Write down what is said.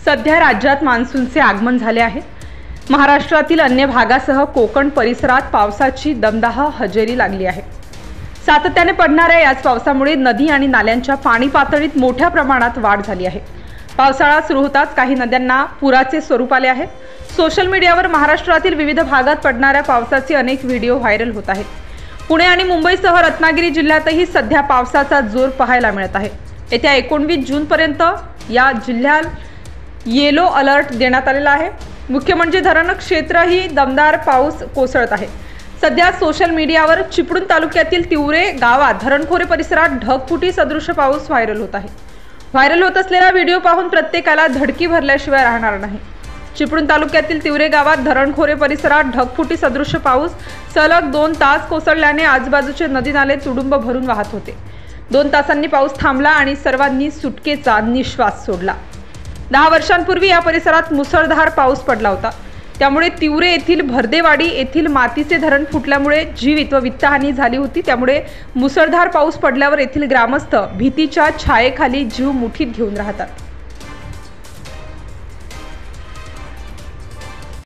सध्या राज्यात मान्सूनचे आगमन झाले आहे। महाराष्ट्रातील अन्य भागासह कोकण परिसरात पावसाची दमदार हजेरी लागली आहे। सातत्याने पडणाऱ्या याच पावसामुळे नदी आणि नाल्यांच्या पाणी पातळीत मोठ्या प्रमाणात वाढ झाली आहे। पावसाळा सुरू होताच काही नद्यांना पुराचे स्वरूप आले आहे। सोशल मीडियावर महाराष्ट्रातील विविध भागात पडणाऱ्या पावसाचे अनेक व्हिडिओ व्हायरल होत आहेत। पुणे आणि मुंबईसह रत्नागिरी जिल्ह्यातही सध्या पावसाचा जोर पाहायला मिळत आहे। येत्या 19 जून पर्यंत या जिल्ह्यात येलो अलर्ट देण्यात आलेला आहे। मुख्य म्हणजे धरण क्षेत्रही दमदार पाऊस कोसळत आहे। सध्या सोशल मीडियावर चिपळूण तालुक्यातील तिवरे गावात धरणखोरे परिसरात ढगफुटी सदृश्य पाऊस व्हायरल होत आहे। व्हायरल होत असलेला व्हिडिओ पाहून प्रत्येकाला धडकी भरल्याशिवाय राहणार नाही। चिपळूण तालुक्यातील तिवरे गावात धरणखोरे परिसरात ढगफुटी सदृश्य पाऊस सलग 2 तास कोसळल्याने आजूबाजूचे नदी नाले तुडुंब भरून वाहत होते। 2 तासांनी पाऊस थांबला आणि सर्वांनी सुटकेचा निश्वास सोडला। 10 वर्षांपूर्वी या परिसरात मुसळधार पाऊस पडला होता। त्यामुळे तिवरे येथील भरदेवाडी येथील मातीचे धरण फुटल्यामुळे जीवित व वित्तहानी झाली होती। त्यामुळे मुसळधार पाऊस पडल्यावर येथील ग्रामस्थ भीतीच्या छायेखाली जीव मुठीत घेऊन राहतात।